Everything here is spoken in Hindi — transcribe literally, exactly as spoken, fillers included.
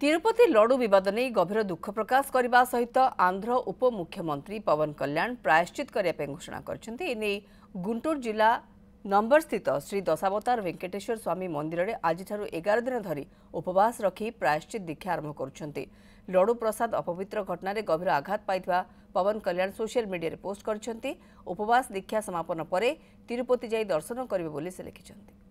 तिरुपति लडु विवाद नहीं गभीर दुख प्रकाश करने सहित आंध्र उपमुख्यमंत्री पवन कल्याण प्रायश्चित करने घोषणा कर गुंटूर जिला नंबर स्थित श्री दशावतार वेंकटेश्वर स्वामी मंदिर में आज एगार दिन धरी उपवास रखी प्रायश्चित दीक्षा आरंभ कर लडु प्रसाद अपवित्र घटन गभीर आघात पाई Pawan Kalyan social media post कर उपवास दीक्षा समापन पर तिरुपति जाई दर्शन करेंगे से लिखिं।